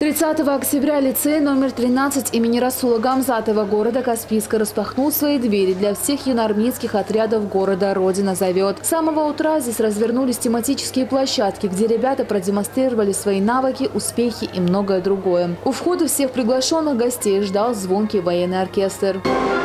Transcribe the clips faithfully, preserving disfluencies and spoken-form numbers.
тридцатого октября лицей номер тринадцать имени Расула Гамзатова города Каспийска распахнул свои двери для всех юноармейских отрядов города «Родина зовет». С самого утра здесь развернулись тематические площадки, где ребята продемонстрировали свои навыки, успехи и многое другое. У входа всех приглашенных гостей ждал звонкий военный оркестр.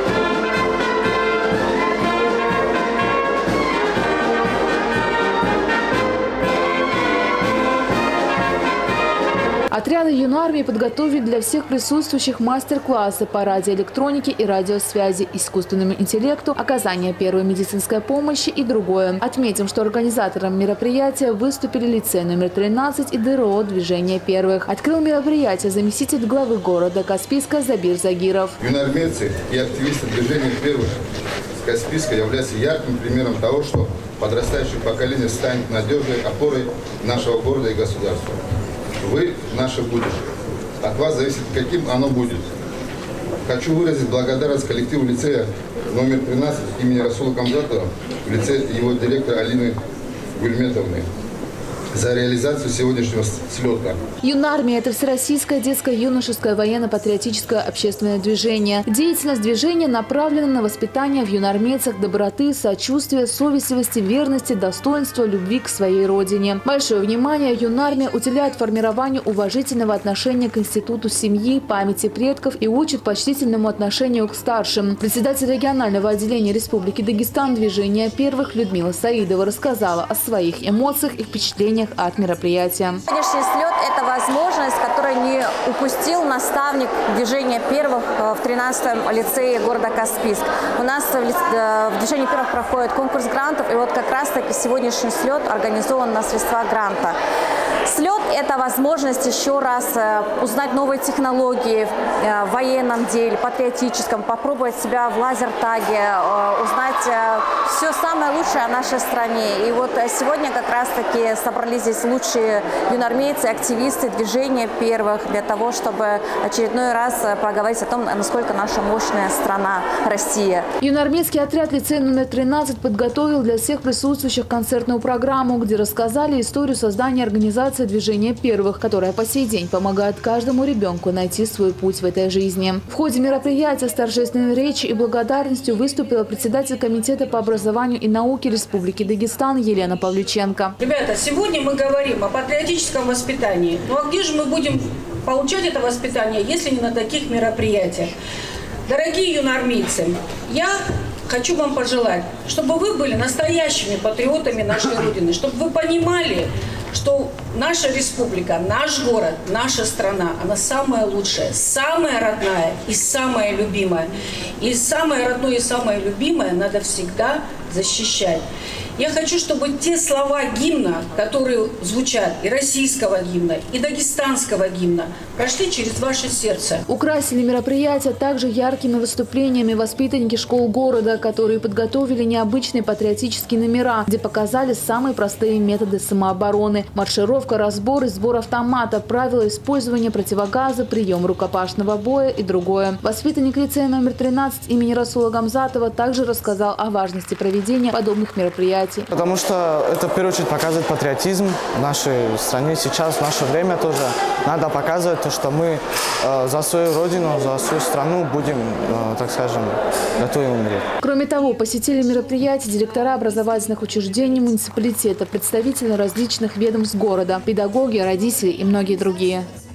Отряды юнармии подготовили для всех присутствующих мастер-классы по радиоэлектронике и радиосвязи, искусственному интеллекту, оказание первой медицинской помощи и другое. Отметим, что организатором мероприятия выступили лицей номер тринадцать и ДРО «Движение первых». Открыл мероприятие заместитель главы города Каспийска Забир Загиров. Юноармейцы и активисты «Движения первых» с Каспийска являются ярким примером того, что подрастающее поколение станет надежной опорой нашего города и государства. Вы – наше будущее. От вас зависит, каким оно будет. Хочу выразить благодарность коллективу лицея номер тринадцать имени Расула Гамзатова, в лице его директора Алины Гульметовны, за реализацию сегодняшнего слета. Юнармия – это всероссийское детско-юношеское военно-патриотическое общественное движение. Деятельность движения направлена на воспитание в юноармейцах доброты, сочувствия, совестливости, верности, достоинства, любви к своей родине. Большое внимание юнармия уделяет формированию уважительного отношения к институту семьи, памяти предков и учит почтительному отношению к старшим. Председатель регионального отделения Республики Дагестан «Движения первых» Людмила Саидова рассказала о своих эмоциях и впечатлениях от мероприятия. Сегодняшний слет – это возможность, которую не упустил наставник «Движения первых» в тринадцатом лицее города Каспийск. У нас в «Движении первых» проходит конкурс грантов, и вот как раз-таки сегодняшний слет организован на средства гранта. Слет – это возможность еще раз узнать новые технологии в военном деле, патриотическом, попробовать себя в лазертаге, узнать все самое лучшее о нашей стране. И вот сегодня как раз-таки собрались здесь лучшие юноармейцы, активисты «Движения первых» для того, чтобы очередной раз поговорить о том, насколько наша мощная страна Россия. Юноармейский отряд лицея номер тринадцать подготовил для всех присутствующих концертную программу, где рассказали историю создания организации «Движения первых», которая по сей день помогает каждому ребенку найти свой путь в этой жизни. В ходе мероприятия с торжественной речью и благодарностью выступила председатель комитета по образованию и науке Республики Дагестан Елена Павлюченко. Ребята, сегодня мы говорим о патриотическом воспитании. Ну а где же мы будем получать это воспитание, если не на таких мероприятиях? Дорогие юноармейцы, я хочу вам пожелать, чтобы вы были настоящими патриотами нашей Родины, чтобы вы понимали, что наша республика, наш город, наша страна, она самая лучшая, самая родная и самая любимая. И самое родное и самое любимое надо всегда защищать. Я хочу, чтобы те слова гимна, которые звучат, и российского гимна, и дагестанского гимна, прошли через ваше сердце. Украсили мероприятие также яркими выступлениями воспитанники школ города, которые подготовили необычные патриотические номера, где показали самые простые методы самообороны – маршировка, разбор и сбор автомата, правила использования противогаза, прием рукопашного боя и другое. Воспитанник лицея номер тринадцать имени Расула Гамзатова также рассказал о важности проведения подобных мероприятий. Потому что это, в первую очередь, показывает патриотизм в нашей стране. Сейчас, в наше время тоже надо показывать то, что мы э, за свою родину, за свою страну будем, э, так скажем, готовы умереть. Кроме того, посетили мероприятия директора образовательных учреждений муниципалитета, представители различных ведомств города, педагоги, родители и многие другие.